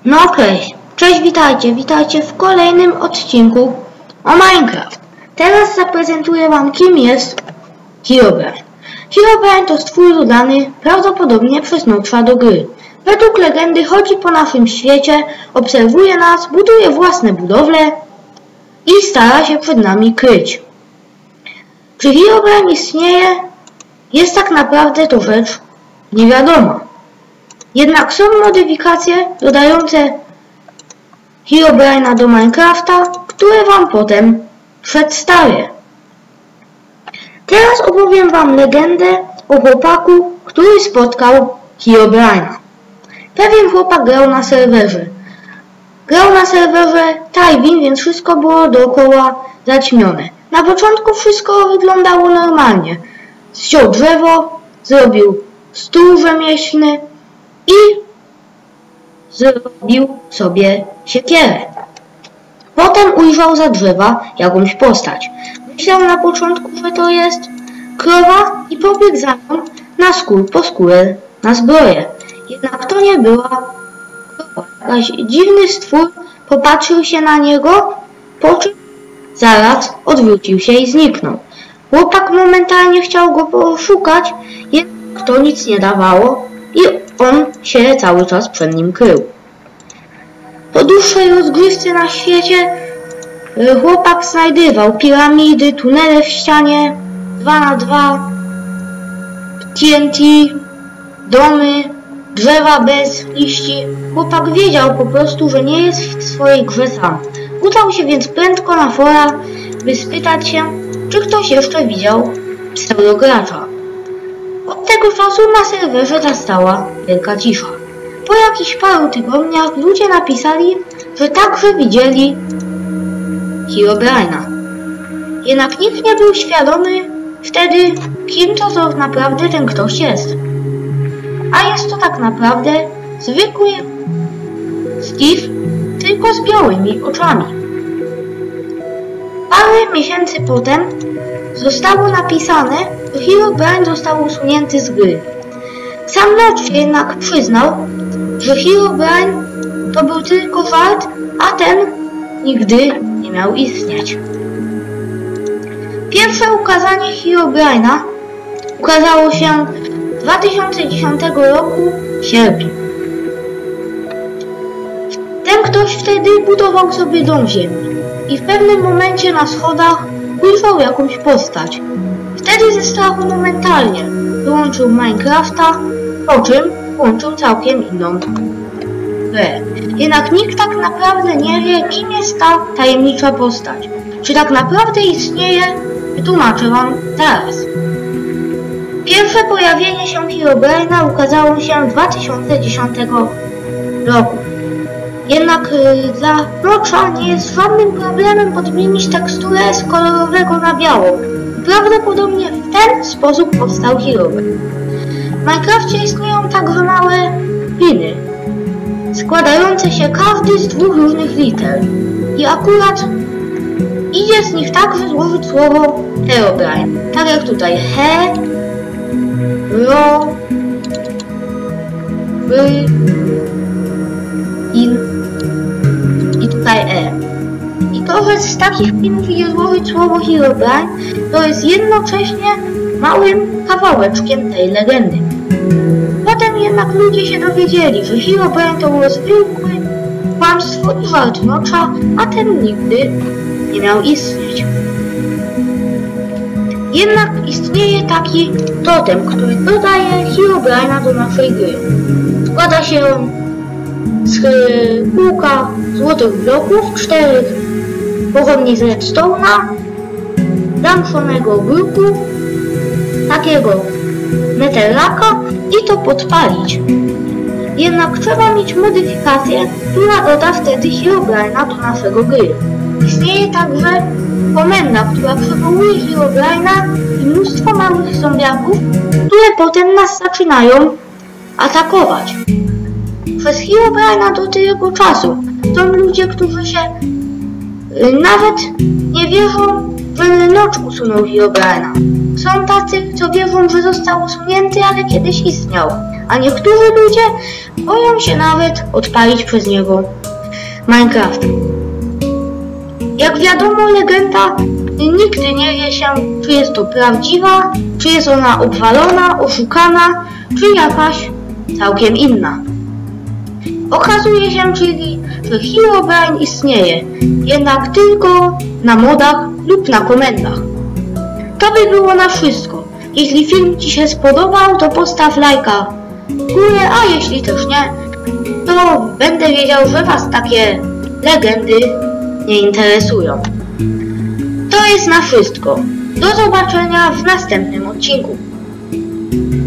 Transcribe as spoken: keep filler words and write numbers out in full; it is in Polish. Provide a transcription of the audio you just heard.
No okej, okay. Cześć, witajcie, witajcie w kolejnym odcinku o Minecraft. Teraz zaprezentuję wam, kim jest Herobrine. Herobrine to stwór dodany prawdopodobnie przez Notcha do gry. Według legendy chodzi po naszym świecie, obserwuje nas, buduje własne budowle i stara się przed nami kryć. Czy Herobrine istnieje? Jest tak naprawdę to rzecz niewiadoma. Jednak są modyfikacje dodające Herobrine'a do Minecrafta, które wam potem przedstawię. Teraz opowiem wam legendę o chłopaku, który spotkał Herobrine'a. Pewien chłopak grał na serwerze. Grał na serwerze Tywin, więc wszystko było dookoła zaćmione. Na początku wszystko wyglądało normalnie. Zciął drzewo, zrobił stół rzemieślny i zrobił sobie siekierę. Potem ujrzał za drzewa jakąś postać. Myślał na początku, że to jest krowa i pobiegł za nią na skór po skórę na zbroję. Jednak to nie była krowa. Jakiś dziwny stwór popatrzył się na niego, po czym zaraz odwrócił się i zniknął. Chłopak momentalnie chciał go poszukać, jednak to nic nie dawało i on się cały czas przed nim krył. Po dłuższej rozgrywce na świecie chłopak znajdywał piramidy, tunele w ścianie, dwa na dwa, T N T, domy, drzewa bez liści. Chłopak wiedział po prostu, że nie jest w swojej grze sam. Udał się więc prędko na fora, by spytać się, czy ktoś jeszcze widział pseudogracza. Od tego czasu na serwerze nastała wielka cisza. Po jakichś paru tygodniach ludzie napisali, że także widzieli Herobrine'a. Jednak nikt nie był świadomy wtedy, kim to, to naprawdę ten ktoś jest. A jest to tak naprawdę zwykły Steve, tylko z białymi oczami. Parę miesięcy potem zostało napisane, że Herobrine został usunięty z gry. Sam Notch jednak przyznał, że Herobrine to był tylko żart, a ten nigdy nie miał istnieć. Pierwsze ukazanie Herobrine'a ukazało się dwa tysiące dziesiątego roku w sierpniu. Ten ktoś wtedy budował sobie dom ziemi i w pewnym momencie na schodach ujrzał jakąś postać. Wtedy ze strachu momentalnie wyłączył Minecrafta, po czym włączył całkiem inną grę. Jednak nikt tak naprawdę nie wie, kim jest ta tajemnicza postać. Czy tak naprawdę istnieje, wytłumaczę wam zaraz. Pierwsze pojawienie się Herobrine'a ukazało się dwa tysiące dziesiątego roku. Jednak yy, dla Notcha nie jest żadnym problemem podmienić teksturę z kolorowego na białą. Prawdopodobnie w ten sposób powstał Herobrine. W Minecrafcie istnieją także małe piny, składające się każdy z dwóch różnych liter. I akurat idzie z nich także złożyć słowo Herobrine. Tak jak tutaj he, ro, by, in i tutaj e. I to, że z takich pinów idzie złożyć słowo Herobrine, to jest jednocześnie małym kawałeczkiem tej legendy. Potem jednak ludzie się dowiedzieli, że Herobrine to było zwykły kłamstwo i żart Notcha, a ten nigdy nie miał istnieć. Jednak istnieje taki totem, który dodaje Herobrine'a do naszej gry. Składa się on z kółka złotych bloków, czterech pochodni z redstone'a, zamszonego bruku, takiego netherraka i to podpalić. Jednak trzeba mieć modyfikację, która doda wtedy Herobrine'a do naszego gry. Istnieje także komenda, która przywołuje Herobrine'a i mnóstwo małych zombiaków, które potem nas zaczynają atakować. Przez Herobrine'a do tego czasu są ludzie, którzy się yy, nawet nie wierzą, że Notch usunął Herobrine'a. Są tacy, co wierzą, że został usunięty, ale kiedyś istniał. A niektórzy ludzie boją się nawet odpalić przez niego Minecraft. Jak wiadomo, legenda nigdy nie wie się, czy jest to prawdziwa, czy jest ona obwalona, oszukana, czy jakaś całkiem inna. Okazuje się, czyli, że Herobrine istnieje, jednak tylko na modach lub na komendach. To by było na wszystko. Jeśli film Ci się spodobał, to postaw lajka w górę, a jeśli też nie, to będę wiedział, że Was takie legendy nie interesują. To jest na wszystko. Do zobaczenia w następnym odcinku.